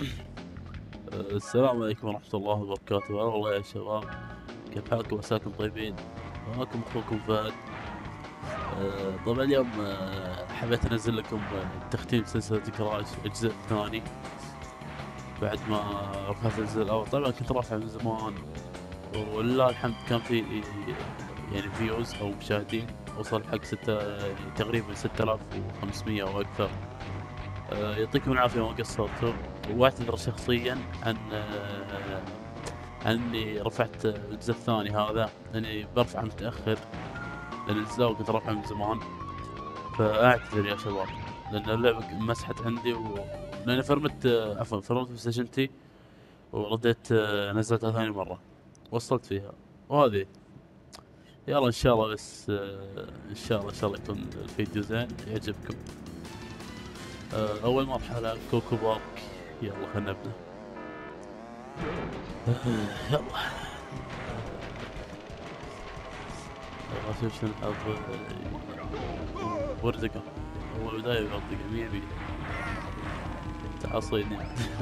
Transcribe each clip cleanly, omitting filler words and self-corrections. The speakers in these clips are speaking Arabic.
السلام عليكم ورحمة الله وبركاته. هلا والله يا شباب، كيف حالكم؟ عساكم طيبين. معكم أخوكم فهد. طبعا اليوم حبيت أنزل لكم تختيم سلسلة كراش الجزء الثاني بعد ما رفعت الجزء الأول. طبعا كنت رافع من زمان ولله الحمد كان في يعني فيوز أو مشاهدين وصل حق يعني تقريبا 6500 أو أكثر. يعطيكم العافية ما قصرتوا. واعتذر شخصيا عن اني رفعت الجزء الثاني هذا، لاني برفعه متأخر، لان الجزء الأول كنت رافعه من زمان. فاعتذر يا شباب، لان اللعبة مسحت عندي لان فرمت عفوا فرمت في سجنتي ورديت نزلتها ثاني مرة، وصلت فيها وهذه. يلا ان شاء الله، بس ان شاء الله يكون الفيديو زين يعجبكم. اول مرحلة كوكو بارك. يلا خلنا نبدأ. يلا شوف شنو نلعب. وردقة. أول بداية وردقة 100%. تعصيني.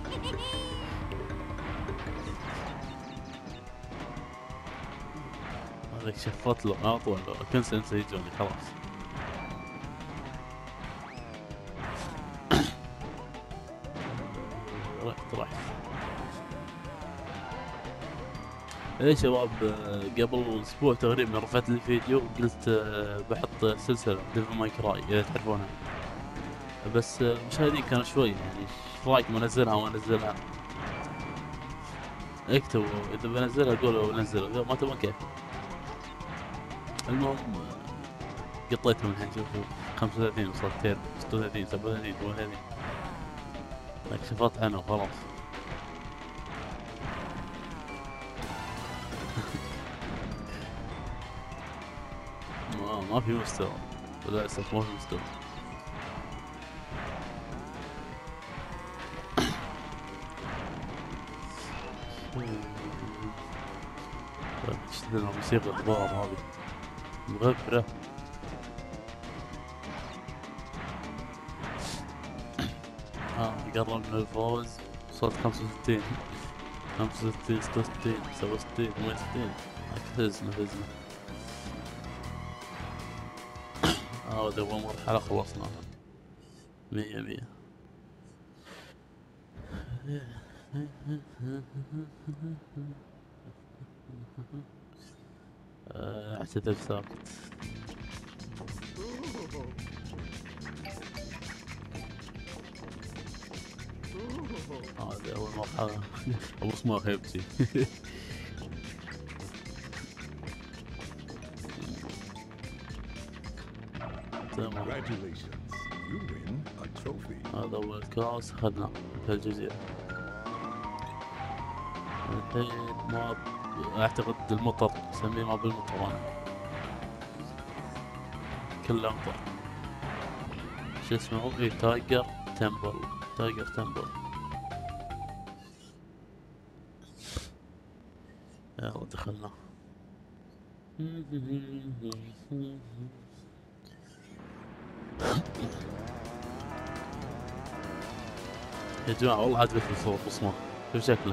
هذاك شفت له أطول كنسل انسى يجوني خلاص. رحت. ايه شباب، قبل اسبوع تقريبا رفعت لي فيديو قلت بحط سلسلة ديفل ماي كراي اذا تعرفونها. بس المشاهدين كانوا شوي يعني ايش رايكم انزلها وانزلها؟ اكتبوا اذا بنزلها قولوا بنزلها، ما تبون كيف. المهم قطيتهم الحين، شوفوا 35 وصلت تير 36 37 38. لك شفرت عنه وخلاص. ما في مستوى للأسف، ما في مستوى. اشتغل موسيقى الضباب هذه مغبرة. قربنا الفوز، وصلت 65 65 66 67 68. فزنا. هذا أول مرحلة خلصناها 100. اعتذر ساكت. هذا أول مرحلة. أبو صماخ يبكي. تمام. هذا أول كاس أخذناه في الجزيرة. الحين ماب، أعتقد المطر، أسميه ماب المطر أنا، كله مطر. شو اسمه هو؟ إيه، تايجر تمبل. يلا دخلنا. يا جماعة والله عجبتني صوت بصمة، شوف شكله.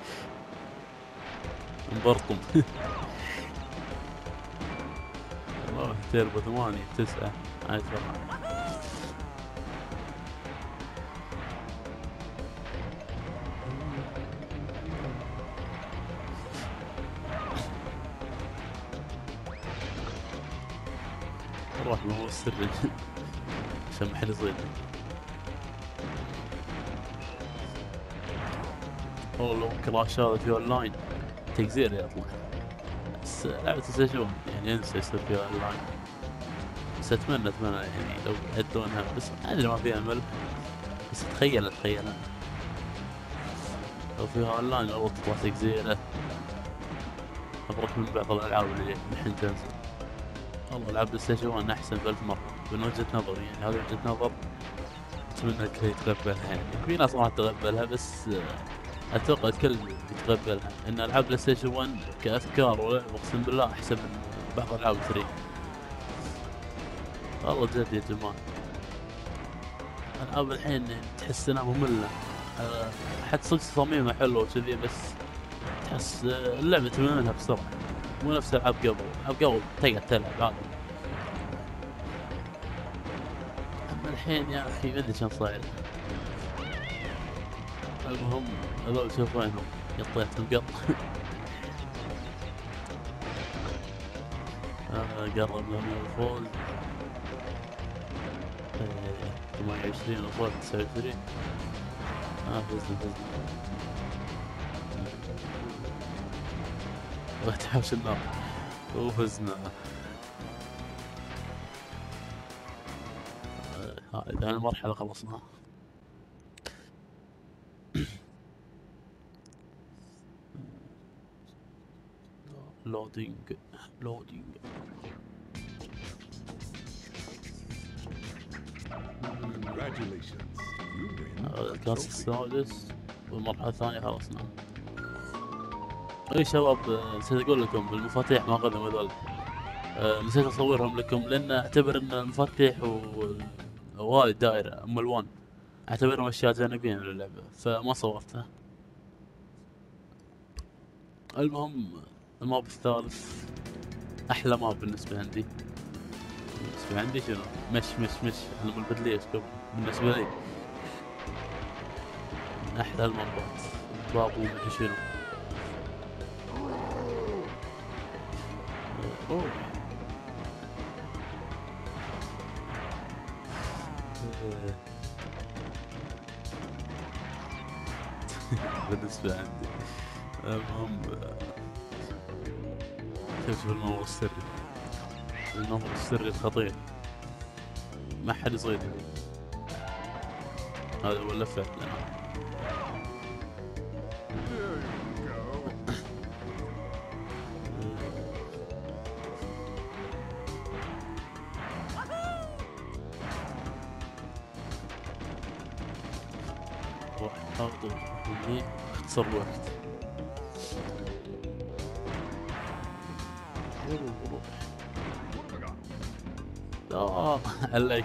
مبرطم. والله تيربو 8 9 10. روح ما هو السري. عشان محل يصيد. والله كراش هذا في اونلاين تجزير يطلع، بس لعبة السجون يعني انسى يصير فيها اونلاين. بس اتمنى يعني لو يعدونها، بس ادري ما فيها ملح. بس تخيل لو فيها اونلاين والله تطلع تجزيرة. ابرك من بعض الالعاب اللي الحين تنزل. والله العاب السجون احسن ب1000 مرة من وجهة نظري، يعني هذه وجهة نظر اتمنى الكل يتقبلها. يعني في ناس ما تتقبلها، بس اتوقع الكل يتقبلها. ان العاب بلاي ستيشن 1 كافكار ولعب اقسم بالله احسن من بعض العاب 3. والله جد يا جماعه، العاب الحين تحس انها ممله. حتى صدق تصاميمها حلوة وكذي، بس تحس اللعبة تملها بسرعة، مو نفس ألعاب قبل. ألعاب قبل تقعد تلعب عادي. أما الحين يا أخي ما أدري شلون صاير. المهم هذول شوف وينهم، قطيت القط. قربنا من الفوز. 28 وصلت 29. فزنا. وتحوش النار وفزنا. هاي المرحلة خلصناها. لودينج. الكاس السادس والمرحلة الثانية خلصنا. اي شباب، نسيت اقول لكم بالمفاتيح ما اخذهم هذول. نسيت اصورهم لكم لان اعتبر ان المفاتيح وهاي الدائرة ام الوان اعتبرهم اشياء جانبية من اللعبة، فما صورتها. المهم الماب الثالث احلى ماب بالنسبة عندي. شنو؟ مش احنا بالبدلية بالنسبة لي من احلى المابات. بابو مدري شنو. اوه بالنسبة عندي. المهم شوف الممر السري. الممر السري الخطير ما حد يصيده. هذا هو اللفة لنا. روح اخذ هني اختصر الوقت. روح. لا عليك.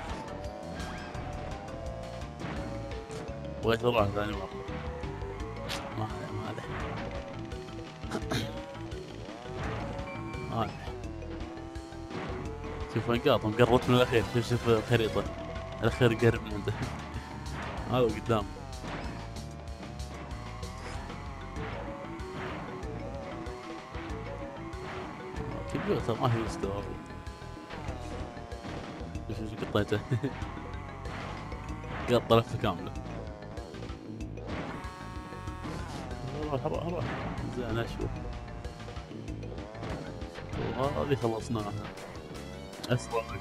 بغيت اروح ثاني مرة. ما عليه. شوف وين قاط، مقربت من الاخير. شوف الخريطة، الاخير قرب من عنده. هذا قدام. كمبيوتر ما هي مستوى. شوف قطيته. قط لفة كاملة. روح زين اشوف. وهذه خلصناها اسرع وقت.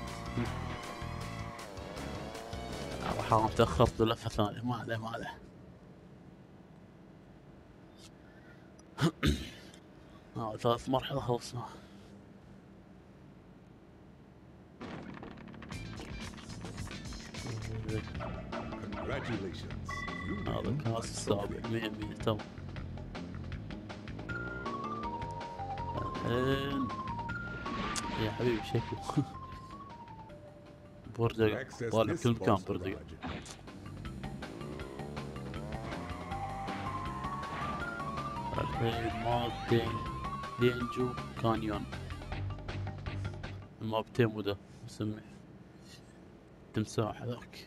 حرام تأخرت لفة ثانية. ما عليه. ثالث مرحلة خلصناها. هذا الكاس السابع 100 تو. الحين يا حبيبي شكله برجر طالع كل مكان. برجر الحين ماب دينجو كانيون. ماب تيمو ده مسميه تمساح هذاك.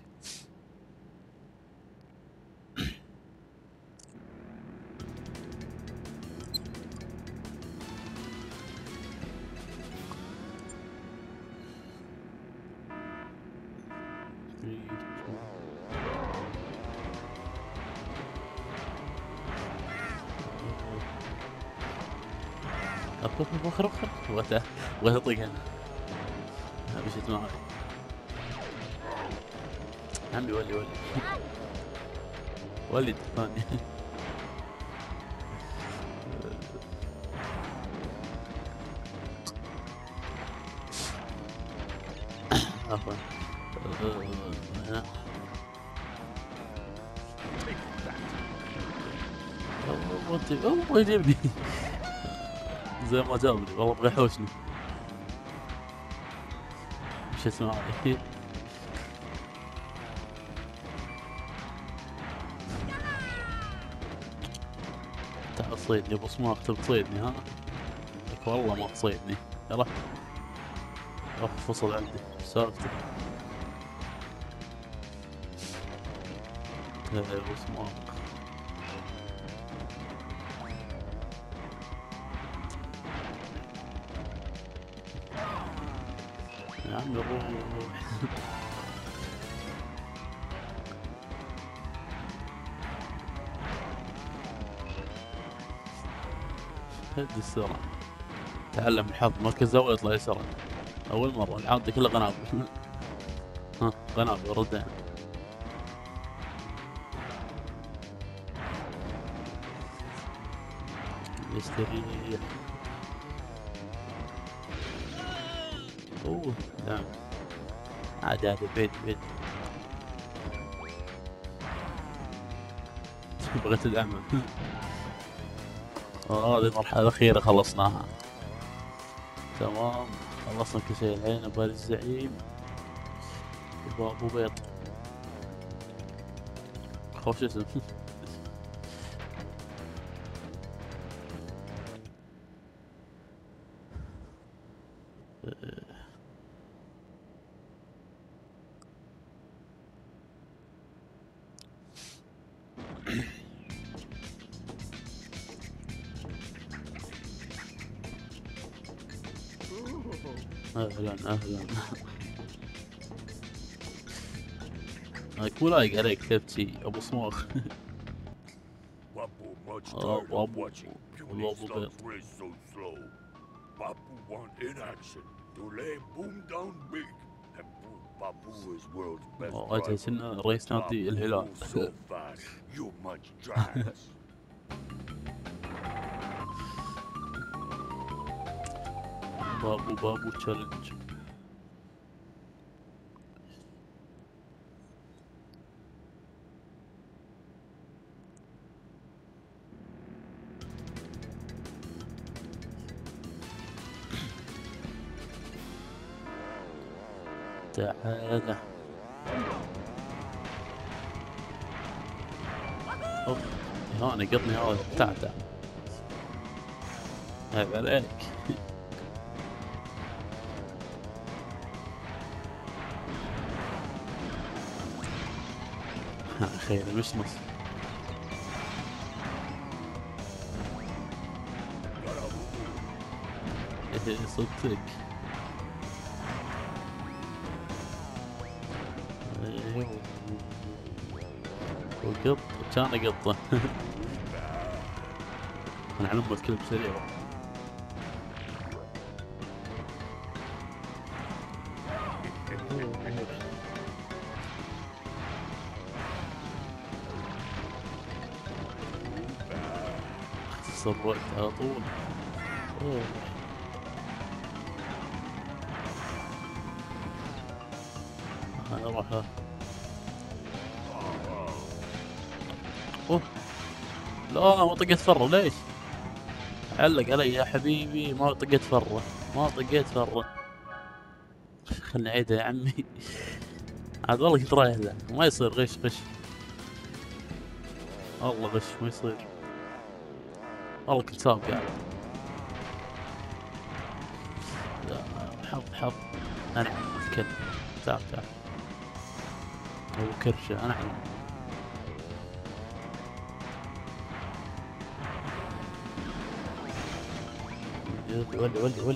اخر بغيت اطيق انا. مشيت معي عمي. ولي الثاني. عفوا. هنا ما يجيبني. زي ما جابني والله بغى يحوشني. مشيت معي. تصيدني ابو صماخ، تبي تصيدني ها؟ لك والله ما تصيدني. يلا روح فصل عندي سالفتك يا ابو صماخ. يا عمي روح. هدي السرعة، تعلم الحظ، مركز اول يطلع يسرع. اول مرة العادة كلها قنابل. ها قنابل ردين. يستريح. اوه نعم عادي عادي، بعيد بعيد. بغيت ادعمه. هذه المرحلة الأخيرة خلصناها. تمام خلصنا كل شيء. الحين أبغى الزعيم يبغى أبو بيض. خوش اسم. أهلا أهلا. مو لايق عليك تبكي أبو صماخ. Papu much أبو tired of أبو watching أبو puny أبو بيض. slugs race so slow. Papu want in action to lay boom down big and prove Papu is world's best واجهة driver. إنه رئيس نادي Papu الهلال. moves so fast, you much drags. بابو بابو تشالنج. تعال. اوف هاني قطني هذا. تعال تعال عيب عليك. خير مشمس. ايه صدق. ايه وقط كان قطه. انا على امه كلب سريع. صرت على طول. اوه اروح. اوه لا ما طقيت فره ليش؟ علق علي يا حبيبي. ما طقيت فره ما طقيت فره. خلني اعيدها يا عمي. عاد والله كنت رايح له. ما يصير غش غش. والله غش ما يصير. والله كنت سابق قاعد. حظ حظ. انا الكلب. تعال تعال ابو كرشه انا عم. ولي ولي ولي.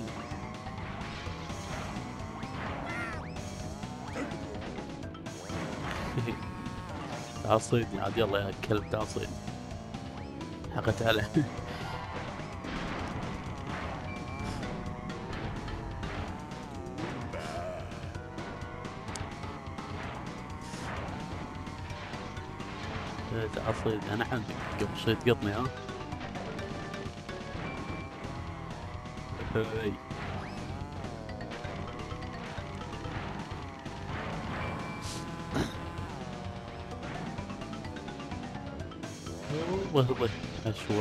تعال صيدني عاد يلا يا كلب تعال صيدني. حقت عليه. تعال صيدني انا عندك قبل شوي تقطني ها. هاي والله اشوح.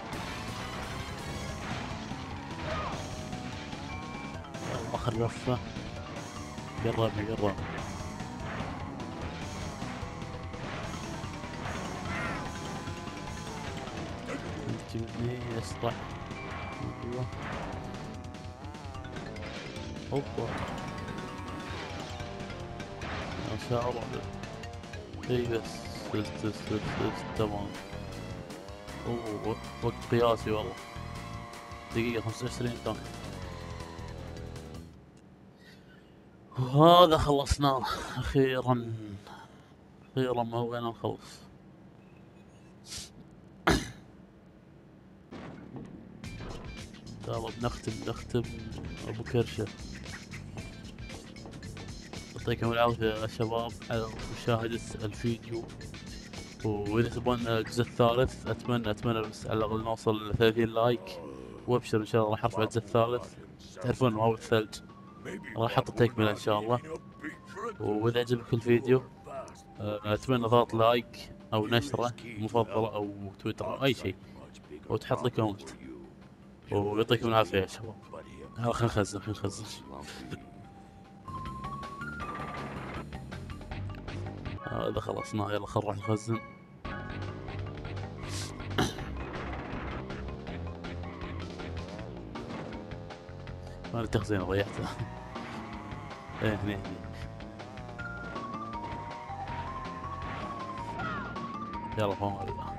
اخر رفه. قربنا قربنا. جبني اسرع. ايوه اوبا ما شاء الله. اي بس تمام. اوه وقت قياسي والله. دقيقة 25 ثانية. وهذا خلصناه اخيرا. اخيرا ما هو نخلص. يلا بنختم ابو كرشة. يعطيكم العافية يا شباب على مشاهدة الفيديو، واذا تبون الجزء الثالث اتمنى بس على الاقل نوصل ل 30 لايك، وابشر ان شاء الله راح ارفع الجزء الثالث. تعرفون ما هو الثلج، راح احط التكملة ان شاء الله. واذا عجبك الفيديو اتمنى ضغط لايك او نشره مفضلة او تويتر او اي شيء، وتحط لي كومنت. ويعطيكم العافية يا شباب. يلا خلينا نخزن. هذا خلصنا، يلا خل نروح نخزن. ما التخزين ضيعته. ايه هني. يلا فهم.